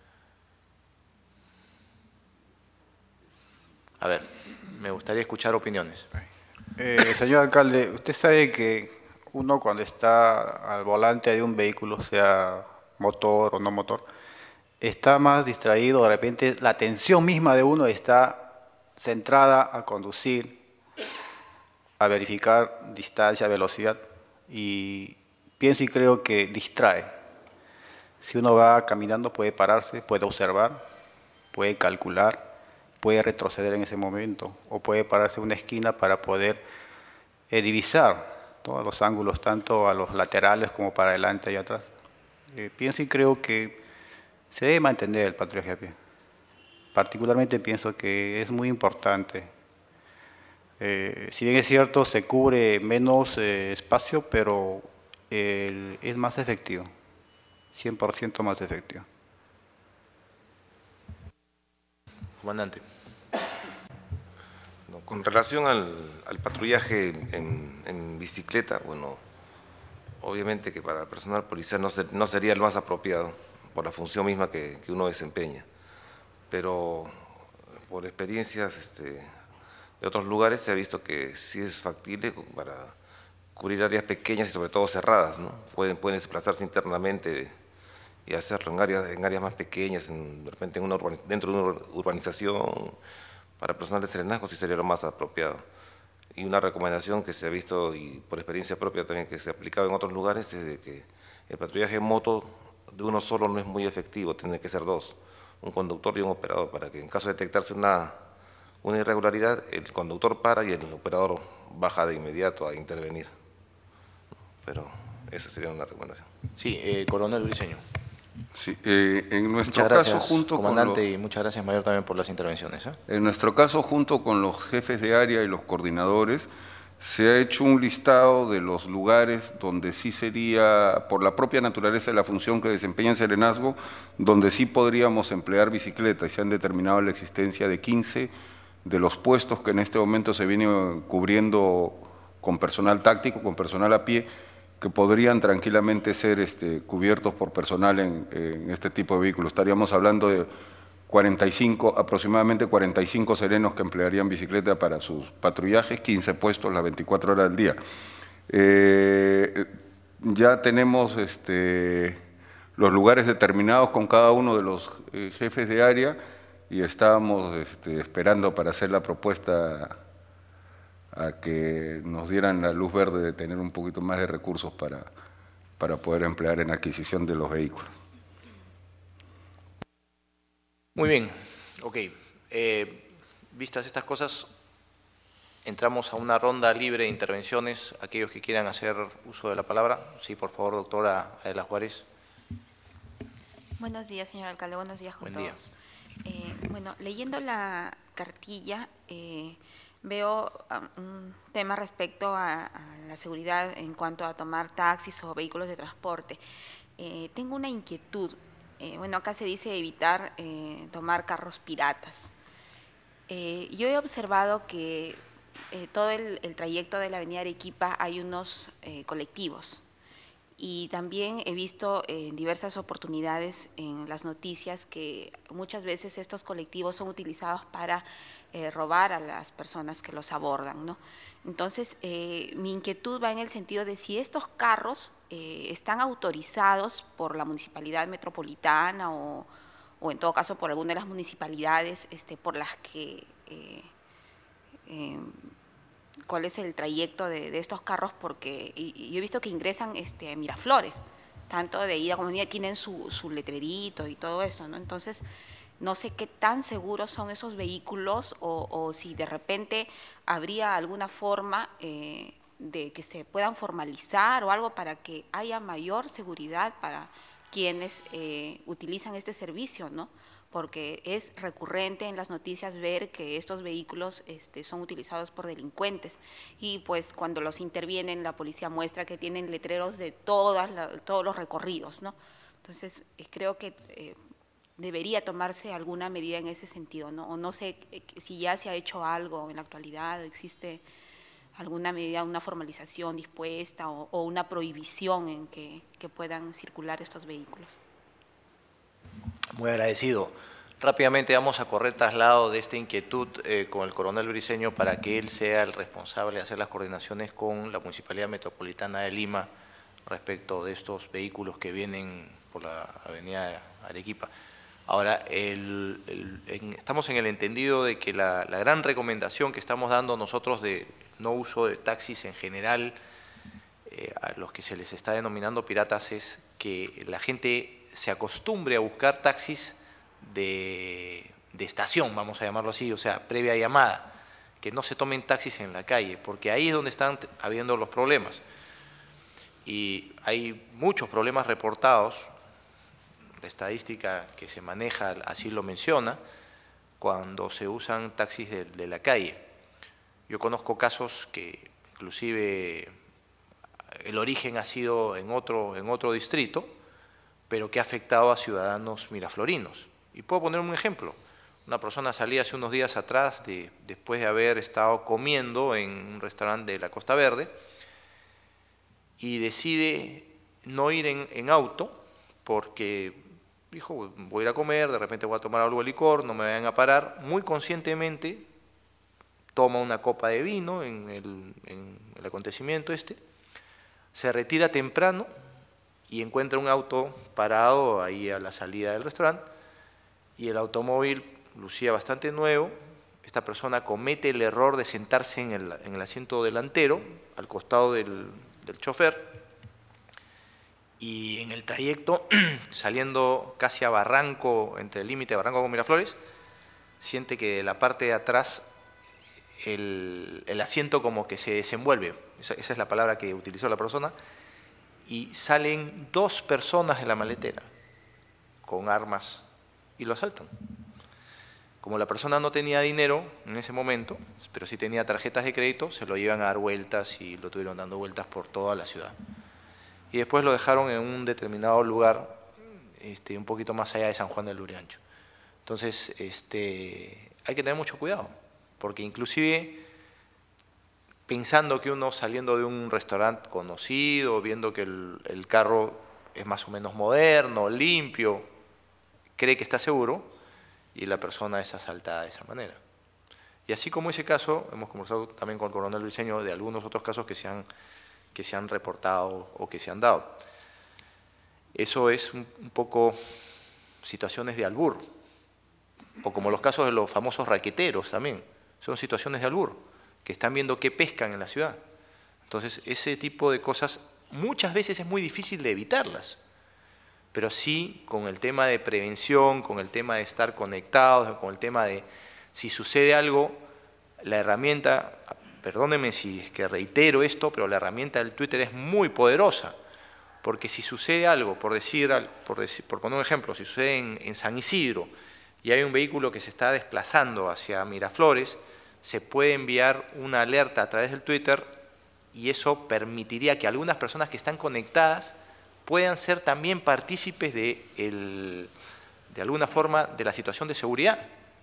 [SPEAKER 1] A ver, me gustaría escuchar opiniones.
[SPEAKER 7] Eh, señor alcalde, usted sabe que uno cuando está al volante de un vehículo, sea motor o no motor, está más distraído, de repente la atención misma de uno está centrada a conducir, a verificar distancia, velocidad, y pienso y creo que distrae. Si uno va caminando puede pararse, puede observar, puede calcular, puede retroceder en ese momento, o puede pararse en una esquina para poder eh, divisar todos los ángulos, tanto a los laterales como para adelante y atrás. Eh, pienso y creo que se debe mantener el patrullaje a pie. Particularmente pienso que es muy importante. Eh, si bien es cierto, se cubre menos eh, espacio, pero eh, es más efectivo, cien por ciento más efectivo.
[SPEAKER 1] Comandante.
[SPEAKER 6] No, con relación al, al patrullaje en, en bicicleta, bueno, obviamente que para el personal policial no, ser, no sería el más apropiado por la función misma que, que uno desempeña, pero por experiencias este, de otros lugares se ha visto que sí es factible para cubrir áreas pequeñas y sobre todo cerradas, ¿no? Pueden, pueden desplazarse internamente y hacerlo en áreas, en áreas más pequeñas, en, de repente en una urbaniz, dentro de una urbanización. Para personal de serenazgo sí sería lo más apropiado. Y una recomendación que se ha visto, y por experiencia propia también que se ha aplicado en otros lugares, es de que el patrullaje en moto de uno solo no es muy efectivo, tiene que ser dos, un conductor y un operador, para que en caso de detectarse una, una irregularidad, el conductor para y el operador baja de inmediato a intervenir. Pero esa sería una recomendación.
[SPEAKER 1] Sí, eh, coronel Briceño.
[SPEAKER 4] Sí, eh, en nuestro
[SPEAKER 1] Muchas gracias,
[SPEAKER 4] caso, junto
[SPEAKER 1] comandante,
[SPEAKER 4] con los,
[SPEAKER 1] y muchas gracias, mayor, también por las intervenciones. ¿eh?
[SPEAKER 4] En nuestro caso, junto con los jefes de área y los coordinadores, se ha hecho un listado de los lugares donde sí sería, por la propia naturaleza de la función que desempeña el serenazgo, donde sí podríamos emplear bicicletas, y se han determinado la existencia de quince de los puestos que en este momento se vienen cubriendo con personal táctico, con personal a pie, que podrían tranquilamente ser este, cubiertos por personal en, en este tipo de vehículos. Estaríamos hablando de cuarenta y cinco, aproximadamente cuarenta y cinco serenos que emplearían bicicleta para sus patrullajes, quince puestos las veinticuatro horas del día. Eh, ya tenemos este, los lugares determinados con cada uno de los eh, jefes de área y estábamos este, esperando para hacer la propuesta a que nos dieran la luz verde de tener un poquito más de recursos para, para poder emplear en adquisición de los vehículos.
[SPEAKER 1] Muy bien, ok. Eh, vistas estas cosas, entramos a una ronda libre de intervenciones. Aquellos que quieran hacer uso de la palabra. Sí, por favor, doctora Adela Juárez.
[SPEAKER 8] Buenos días, señor alcalde. Buenos días con
[SPEAKER 1] Buen
[SPEAKER 8] todos.
[SPEAKER 1] día.
[SPEAKER 8] Eh, bueno, leyendo la cartilla, eh, veo um, un tema respecto a, a la seguridad en cuanto a tomar taxis o vehículos de transporte. Eh, tengo una inquietud. Eh, bueno, acá se dice evitar eh, tomar carros piratas. Eh, yo he observado que eh, todo el, el trayecto de la avenida Arequipa hay unos eh, colectivos. Y también he visto en diversas oportunidades en las noticias que muchas veces estos colectivos son utilizados para eh, robar a las personas que los abordan, ¿no? Entonces, eh, mi inquietud va en el sentido de si estos carros eh, están autorizados por la municipalidad metropolitana o, o en todo caso por alguna de las municipalidades este, por las que… Eh, eh, cuál es el trayecto de, de estos carros, porque y, y yo he visto que ingresan este, a Miraflores, tanto de ida como de venida, tienen su, su letrerito y todo eso, ¿no? Entonces, no sé qué tan seguros son esos vehículos o, o si de repente habría alguna forma eh, de que se puedan formalizar o algo para que haya mayor seguridad para quienes eh, utilizan este servicio, ¿no? Porque es recurrente en las noticias ver que estos vehículos este, son utilizados por delincuentes y pues cuando los intervienen la policía muestra que tienen letreros de todas la, todos los recorridos, ¿no? Entonces eh, creo que eh, debería tomarse alguna medida en ese sentido, ¿no? O no sé eh, si ya se ha hecho algo en la actualidad, o existe alguna medida, una formalización dispuesta o, o una prohibición en que, que puedan circular estos vehículos.
[SPEAKER 1] Muy agradecido. Rápidamente vamos a correr traslado de esta inquietud eh, con el coronel Briceño para que él sea el responsable de hacer las coordinaciones con la Municipalidad Metropolitana de Lima respecto de estos vehículos que vienen por la avenida Arequipa. Ahora, el, el, en, estamos en el entendido de que la, la gran recomendación que estamos dando nosotros de no uso de taxis en general, eh, a los que se les está denominando piratas, es que la gente se acostumbre a buscar taxis de, de estación, vamos a llamarlo así, o sea, previa llamada, que no se tomen taxis en la calle, porque ahí es donde están habiendo los problemas. Y hay muchos problemas reportados, la estadística que se maneja así lo menciona, cuando se usan taxis de, de la calle. Yo conozco casos que inclusive el origen ha sido en otro, en otro distrito, pero que ha afectado a ciudadanos miraflorinos. Y puedo poner un ejemplo. Una persona salía hace unos días atrás, de, después de haber estado comiendo en un restaurante de la Costa Verde, y decide no ir en, en auto, porque dijo, voy a ir a comer, de repente voy a tomar algo de licor, no me vayan a parar. Muy conscientemente toma una copa de vino en el, en el acontecimiento este, se retira temprano y encuentra un auto parado ahí a la salida del restaurante, y el automóvil lucía bastante nuevo. Esta persona comete el error de sentarse en el, en el asiento delantero, al costado del, del chofer, y en el trayecto, saliendo casi a Barranco, entre el límite de Barranco con Miraflores, siente que de la parte de atrás el, el asiento como que se desenvuelve, esa, esa es la palabra que utilizó la persona, y salen dos personas de la maletera con armas y lo asaltan. Como la persona no tenía dinero en ese momento, pero sí tenía tarjetas de crédito, se lo llevan a dar vueltas y lo tuvieron dando vueltas por toda la ciudad. Y después lo dejaron en un determinado lugar, este, un poquito más allá de San Juan del Lurigancho. Entonces, este, hay que tener mucho cuidado, porque inclusive pensando que uno saliendo de un restaurante conocido, viendo que el, el carro es más o menos moderno, limpio, cree que está seguro, y la persona es asaltada de esa manera. Y así como ese caso, hemos conversado también con el coronel Briceño de algunos otros casos que se han, que se han reportado o que se han dado. Eso es un, un poco situaciones de albur, o como los casos de los famosos raqueteros también, son situaciones de albur, que están viendo qué pescan en la ciudad. Entonces, ese tipo de cosas muchas veces es muy difícil de evitarlas, pero sí con el tema de prevención, con el tema de estar conectados, con el tema de si sucede algo, la herramienta, perdónenme si es que reitero esto, pero la herramienta del Twitter es muy poderosa, porque si sucede algo, por decir, por, decir, por poner un ejemplo, si sucede en, en San Isidro y hay un vehículo que se está desplazando hacia Miraflores, se puede enviar una alerta a través del Twitter y eso permitiría que algunas personas que están conectadas puedan ser también partícipes de, el, de alguna forma de la situación de seguridad.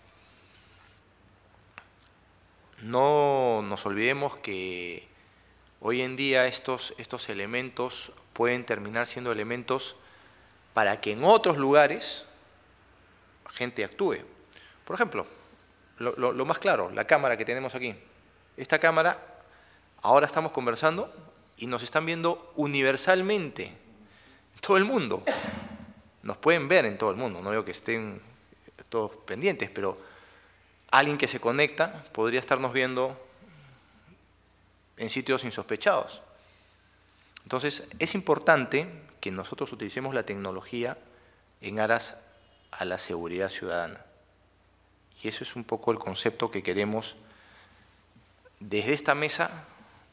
[SPEAKER 1] No nos olvidemos que hoy en día estos, estos elementos pueden terminar siendo elementos para que en otros lugares la gente actúe. Por ejemplo, lo, lo, lo más claro, la cámara que tenemos aquí. Esta cámara, ahora estamos conversando y nos están viendo universalmente en todo el mundo. Nos pueden ver en todo el mundo, no digo que estén todos pendientes, pero alguien que se conecta podría estarnos viendo en sitios insospechados. Entonces, es importante que nosotros utilicemos la tecnología en aras a la seguridad ciudadana. Y eso es un poco el concepto que queremos desde esta mesa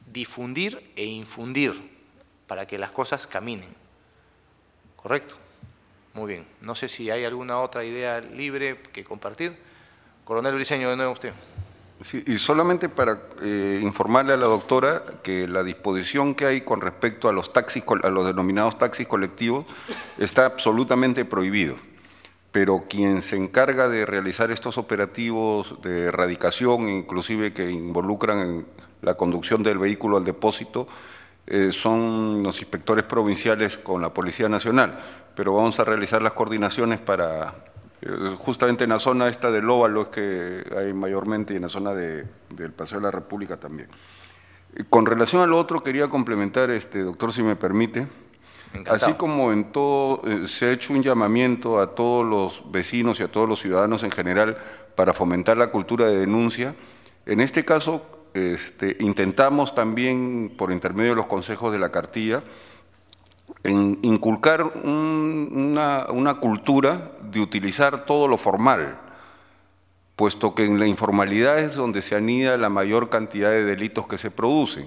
[SPEAKER 1] difundir e infundir para que las cosas caminen. ¿Correcto? Muy bien. No sé si hay alguna otra idea libre que compartir. Coronel Briceño, de nuevo usted.
[SPEAKER 4] Sí, y solamente para eh, informarle a la doctora que la disposición que hay con respecto a los taxis, a los denominados taxis colectivos, está absolutamente prohibido. Pero quien se encarga de realizar estos operativos de erradicación, inclusive que involucran en la conducción del vehículo al depósito, eh, son los inspectores provinciales con la Policía Nacional. Pero vamos a realizar las coordinaciones para, eh, justamente en la zona esta del Óvalo es que hay mayormente, y en la zona de, del Paseo de la República también. Eh, con relación a lo otro, quería complementar, este, doctor, si me permite.
[SPEAKER 1] Encantado.
[SPEAKER 4] Así como en todo eh, se ha hecho un llamamiento a todos los vecinos y a todos los ciudadanos en general para fomentar la cultura de denuncia, en este caso este, intentamos también, por intermedio de los consejos de la cartilla, en inculcar un, una, una cultura de utilizar todo lo formal, puesto que en la informalidad es donde se anida la mayor cantidad de delitos que se producen.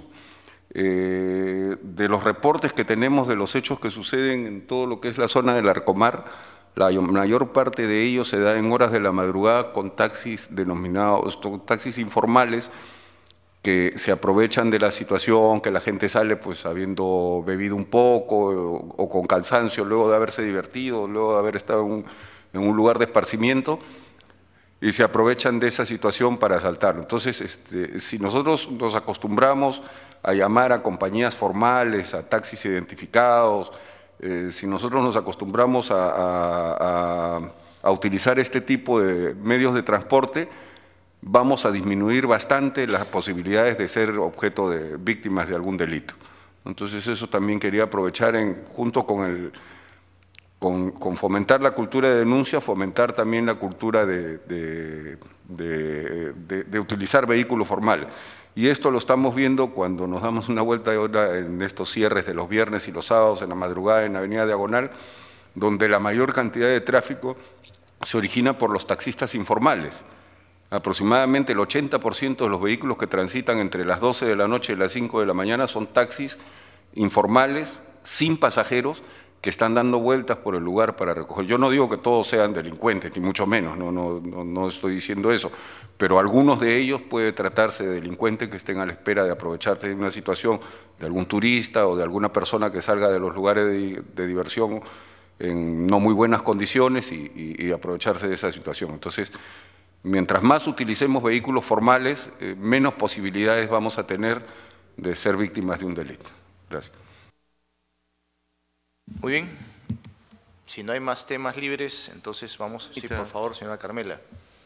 [SPEAKER 4] Eh, de los reportes que tenemos de los hechos que suceden en todo lo que es la zona del Arcomar, la mayor parte de ellos se da en horas de la madrugada con taxis denominados, taxis informales, que se aprovechan de la situación, que la gente sale pues habiendo bebido un poco o, o con cansancio luego de haberse divertido, luego de haber estado en un, en un lugar de esparcimiento, y se aprovechan de esa situación para asaltarlo. Entonces, este, si nosotros nos acostumbramos a llamar a compañías formales, a taxis identificados, eh, si nosotros nos acostumbramos a, a, a, a utilizar este tipo de medios de transporte, vamos a disminuir bastante las posibilidades de ser objeto de víctimas de algún delito. Entonces, eso también quería aprovechar en, junto con el... Con, con fomentar la cultura de denuncia, fomentar también la cultura de, de, de, de, de utilizar vehículos formales. Y esto lo estamos viendo cuando nos damos una vuelta ahora en estos cierres de los viernes y los sábados en la madrugada en la avenida Diagonal, donde la mayor cantidad de tráfico se origina por los taxistas informales. Aproximadamente el ochenta por ciento de los vehículos que transitan entre las doce de la noche y las cinco de la mañana son taxis informales, sin pasajeros, que están dando vueltas por el lugar para recoger. Yo no digo que todos sean delincuentes, ni mucho menos, no, no, no, no estoy diciendo eso, pero algunos de ellos puede tratarse de delincuentes que estén a la espera de aprovecharse de una situación de algún turista o de alguna persona que salga de los lugares de, de diversión en no muy buenas condiciones y, y, y aprovecharse de esa situación. Entonces, mientras más utilicemos vehículos formales, eh, menos posibilidades vamos a tener de ser víctimas de un delito. Gracias.
[SPEAKER 1] Muy bien. Si no hay más temas libres, entonces vamos. Sí, por favor, señora Carmela.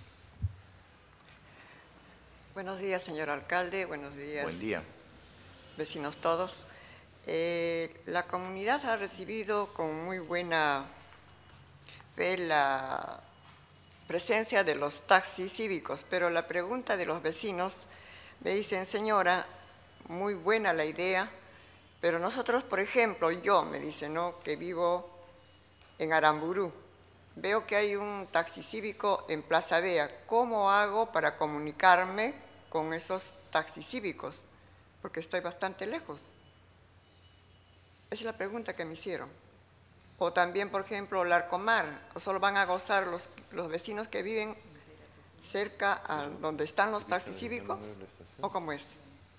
[SPEAKER 9] Buenos días, señor alcalde. Buenos días.
[SPEAKER 1] Buen día.
[SPEAKER 9] Vecinos todos. Eh, la comunidad ha recibido con muy buena fe la presencia de los taxis cívicos, pero la pregunta de los vecinos me dicen, señora, muy buena la idea, pero nosotros, por ejemplo, yo, me dice, ¿no?, que vivo en Aramburú, veo que hay un taxi cívico en Plaza Vea. ¿Cómo hago para comunicarme con esos taxis cívicos? Porque estoy bastante lejos. Esa es la pregunta que me hicieron. O también, por ejemplo, Larcomar, ¿o solo van a gozar los, los vecinos que viven cerca a donde están los taxis cívicos? ¿O cómo es?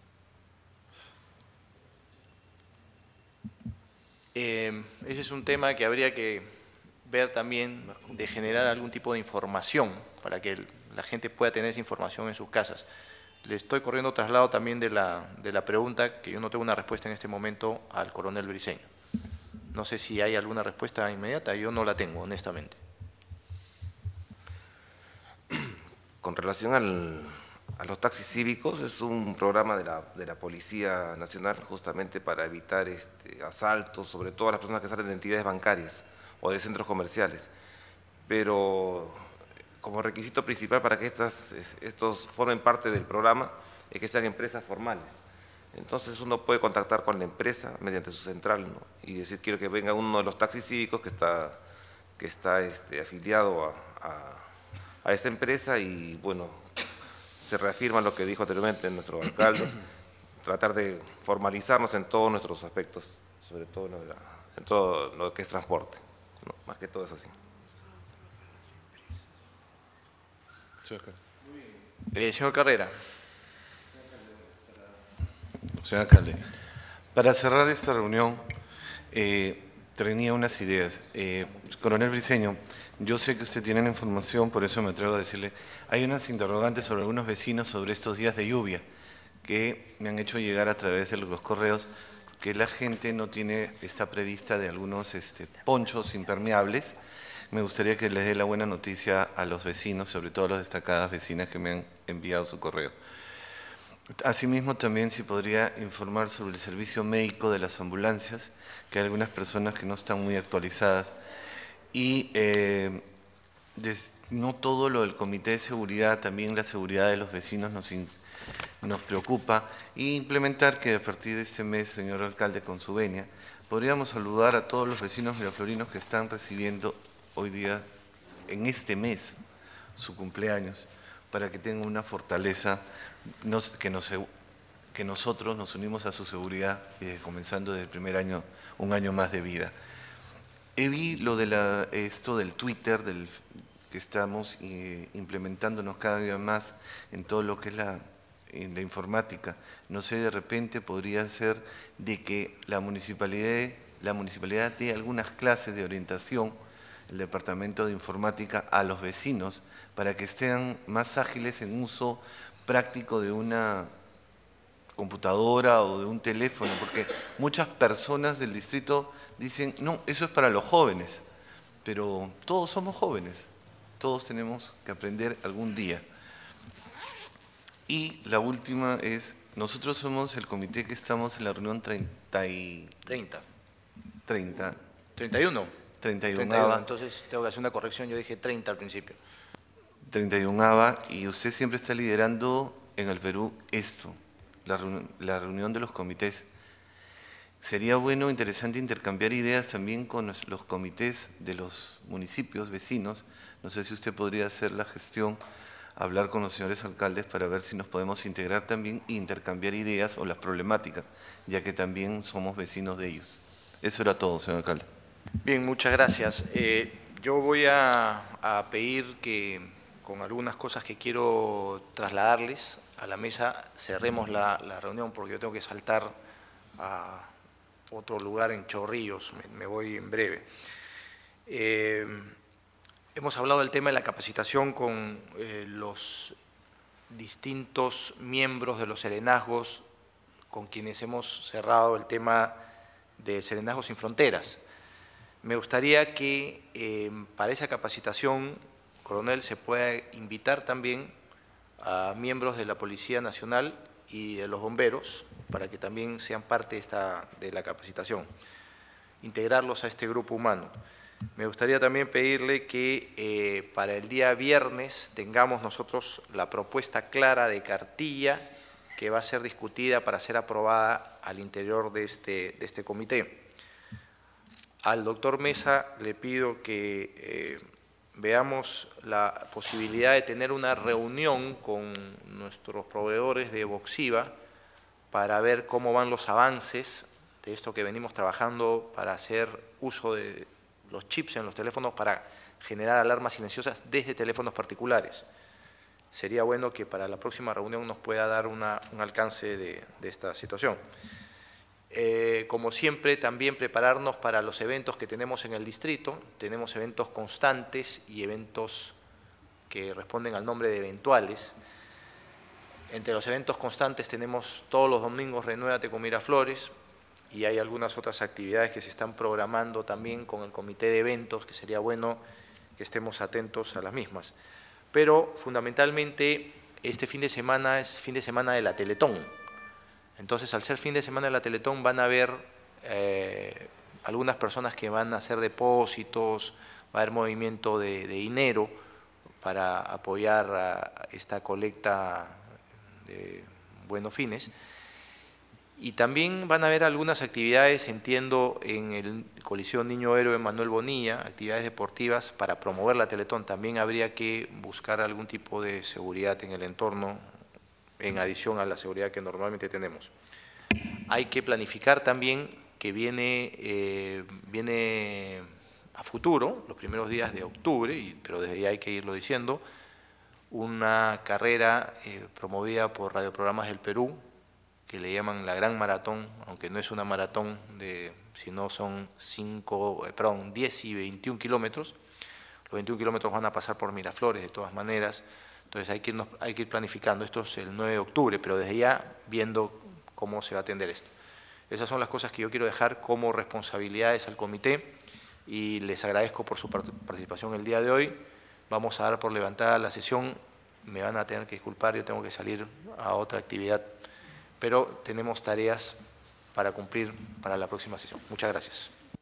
[SPEAKER 1] Eh, ese es un tema que habría que ver también, de generar algún tipo de información para que la gente pueda tener esa información en sus casas. Le estoy corriendo traslado también de la, de la pregunta, que yo no tengo una respuesta en este momento, al coronel Briceño. No sé si hay alguna respuesta inmediata, yo no la tengo, honestamente.
[SPEAKER 6] Con relación al, a los taxis cívicos, es un programa de la, de la Policía Nacional justamente para evitar este, asaltos, sobre todo a las personas que salen de entidades bancarias o de centros comerciales. Pero como requisito principal para que estas, estos formen parte del programa es que sean empresas formales. Entonces uno puede contactar con la empresa mediante su central, ¿no?, y decir, quiero que venga uno de los taxis cívicos que está, que está este, afiliado a, a, a esta empresa y, bueno, se reafirma lo que dijo anteriormente nuestro alcalde, tratar de formalizarnos en todos nuestros aspectos, sobre todo en todo lo que es transporte, ¿no? Más que todo es así.
[SPEAKER 1] Eh, señor Carrera.
[SPEAKER 5] Señor alcalde, para cerrar esta reunión, eh, tenía unas ideas. Eh, Coronel Briceño, yo sé que usted tiene la información, por eso me atrevo a decirle, hay unas interrogantes sobre algunos vecinos sobre estos días de lluvia que me han hecho llegar a través de los correos que la gente no tiene, está prevista de algunos este, ponchos impermeables. Me gustaría que les dé la buena noticia a los vecinos, sobre todo a las destacadas vecinas que me han enviado su correo. Asimismo, también si podría informar sobre el servicio médico de las ambulancias, que hay algunas personas que no están muy actualizadas. Y eh, des, no todo lo del Comité de Seguridad, también la seguridad de los vecinos nos, in, nos preocupa. Y implementar que a partir de este mes, señor alcalde, con su venia, podríamos saludar a todos los vecinos miraflorinos que están recibiendo hoy día, en este mes, su cumpleaños, para que tengan una fortaleza, nos, que, nos, que nosotros nos unimos a su seguridad, eh, comenzando desde el primer año, un año más de vida. He vi lo de la, esto del Twitter, del, que estamos eh, implementándonos cada día más en todo lo que es la, en la informática. No sé, de repente podría ser de que la municipalidad, la municipalidad dé algunas clases de orientación, el Departamento de Informática, a los vecinos, para que estén más ágiles en uso práctico de una computadora o de un teléfono, porque muchas personas del distrito dicen, no, eso es para los jóvenes, pero todos somos jóvenes, todos tenemos que aprender algún día. Y la última es, nosotros somos el comité que estamos en la reunión treinta y...
[SPEAKER 1] treinta.
[SPEAKER 5] treinta.
[SPEAKER 1] treinta y uno.
[SPEAKER 5] treinta y uno.
[SPEAKER 1] treinta y uno, entonces tengo que hacer una corrección, yo dije treinta al principio.
[SPEAKER 5] treinta y uno A B A, y usted siempre está liderando en el Perú esto, la, reunión, la reunión de los comités. Sería bueno, interesante intercambiar ideas también con los, los comités de los municipios vecinos. No sé si usted podría hacer la gestión, hablar con los señores alcaldes para ver si nos podemos integrar también e intercambiar ideas o las problemáticas, ya que también somos vecinos de ellos. Eso era todo, señor alcalde.
[SPEAKER 1] Bien, muchas gracias. Eh, yo voy a, a pedir que, con algunas cosas que quiero trasladarles a la mesa, cerremos la, la reunión porque yo tengo que saltar a otro lugar en Chorrillos, me, me voy en breve. Eh, hemos hablado del tema de la capacitación con eh, los distintos miembros de los serenazgos con quienes hemos cerrado el tema de Serenazgos Sin Fronteras. Me gustaría que eh, para esa capacitación, coronel, se pueda invitar también a miembros de la Policía Nacional y de los bomberos para que también sean parte de, esta, de la capacitación, integrarlos a este grupo humano. Me gustaría también pedirle que eh, para el día viernes tengamos nosotros la propuesta clara de cartilla que va a ser discutida para ser aprobada al interior de este, de este comité. Al doctor Mesa le pido que eh, veamos la posibilidad de tener una reunión con nuestros proveedores de Voxiva para ver cómo van los avances de esto que venimos trabajando para hacer uso de los chips en los teléfonos para generar alarmas silenciosas desde teléfonos particulares. Sería bueno que para la próxima reunión nos pueda dar una, un alcance de, de esta situación. Eh, como siempre, también prepararnos para los eventos que tenemos en el distrito. Tenemos eventos constantes y eventos que responden al nombre de eventuales. Entre los eventos constantes tenemos todos los domingos Renuévate con Miraflores y hay algunas otras actividades que se están programando también con el comité de eventos, que sería bueno que estemos atentos a las mismas. Pero fundamentalmente este fin de semana es fin de semana de la Teletón. Entonces, al ser fin de semana de la Teletón van a haber eh, algunas personas que van a hacer depósitos, va a haber movimiento de, de dinero para apoyar a esta colecta de buenos fines. Y también van a haber algunas actividades, entiendo, en el Coliseo Niño Héroe Manuel Bonilla, actividades deportivas para promover la Teletón. También habría que buscar algún tipo de seguridad en el entorno, en adición a la seguridad que normalmente tenemos. Hay que planificar también que viene, eh, viene a futuro, los primeros días de octubre, y, pero desde ya hay que irlo diciendo, una carrera eh, promovida por Radioprogramas del Perú, que le llaman la Gran Maratón, aunque no es una maratón, de, sino son cinco, eh, perdón, diez y veintiún kilómetros. Los veintiún kilómetros van a pasar por Miraflores de todas maneras, entonces hay que, irnos, hay que ir planificando. Esto es el nueve de octubre, pero desde ya viendo cómo se va a atender esto. Esas son las cosas que yo quiero dejar como responsabilidades al comité y les agradezco por su participación el día de hoy. Vamos a dar por levantada la sesión, me van a tener que disculpar, yo tengo que salir a otra actividad, pero tenemos tareas para cumplir para la próxima sesión. Muchas gracias.